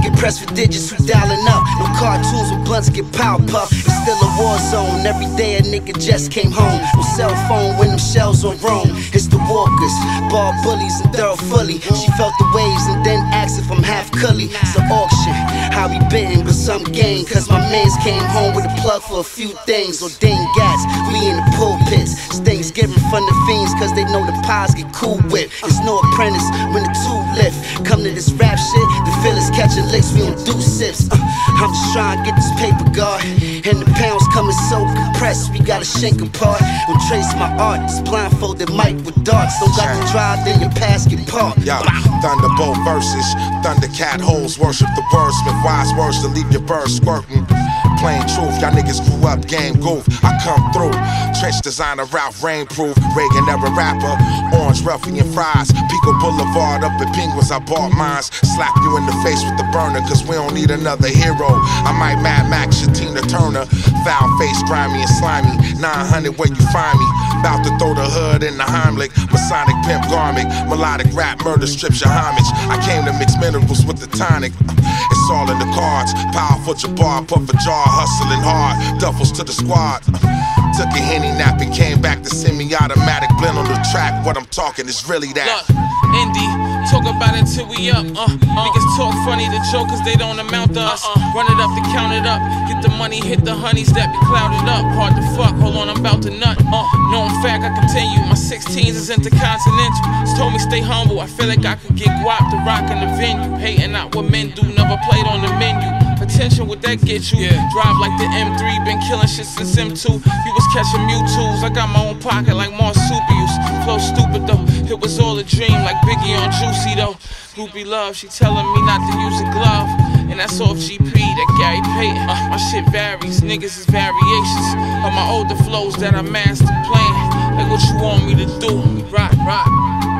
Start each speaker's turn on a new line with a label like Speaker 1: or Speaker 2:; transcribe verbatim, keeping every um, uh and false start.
Speaker 1: get pressed for digits, who dialing up. No cartoons with blunts get power puffed. It's still a war zone. Every day a nigga just came home. No cell phone when them shells on Rome. It's the walkers, ball bullies and thorough fully. She felt the waves and then asked if I'm half cully. It's an auction, how we been, but some gain. Cause my mans came home with a plug for a few things. Ordained gats, we in the pulpits. It's Thanksgiving from the fiends, cause they know the pies get cool with. It's no apprentice when the two lift. Come to this rap shit, the feelings catching licks, we don't do sips. uh, I'm just trying to get this paper, guard. And the pounds coming so compressed, we gotta shake apart. Don't trace my art, it's blindfolded mic with darts. Don't got to drive, then your pass get parked.
Speaker 2: Yo, Thunderbolt verses, Thundercat holes, worship the wordsmith. Wise words to leave your birds squirting. Plain truth, y'all niggas grew up game goof. I come through, trench designer, Ralph Rainproof, Reagan era rapper, orange ruffian fries, Pico Boulevard up at Penguins, I bought mines. Slap you in the face with the burner, cause we don't need another hero. I might Mad Max your Tina Turner, foul face, grimy and slimy. nine hundred where you find me, about to throw the hood in the Heimlich. Masonic pimp garment, melodic rap, murder strips your homage. I came to mix minerals with the tonic. It's all in the cards, powerful Jabbar, puff a jar, hustling hard, duffels to the squad. Took a Henny nap and came back to semi-automatic blend on the track. What I'm talking is really that.
Speaker 3: Look, Indy, talk about it till we up. Uh, uh, niggas talk funny to joke cause they don't amount to us. Uh, uh, Run it up to count it up. Get the money, hit the honeys that be clouded up. Hard to fuck, hold on, I'm about to nut. Uh, no, in fact, I continue. My sixteens is intercontinental. Just told me stay humble. I feel like I could get guap to rock in the venue. Hating out what men do, never played on the menu. Attention, what that get you? Yeah. Drive like the M three, been killing shit since M two. You was catching Mewtwo's, I got my own pocket like Marsupials. Flow stupid though, it was all a dream like Biggie on Juicy though. Groupie love, she telling me not to use a glove. And that's off G P, that Gary Payton. Uh, my shit varies, niggas is variations of my older flows that I mastered playing. Like what you want me to do? Rock, rock.